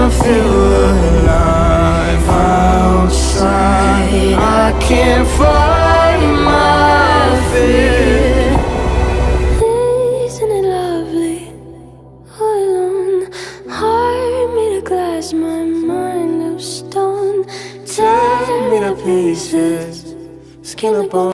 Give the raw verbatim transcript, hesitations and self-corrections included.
feel alive outside. I can't fight my fear. Isn't it lovely? All alone, heart made of glass, my mind of stone. Tear me to pieces, skin and bone.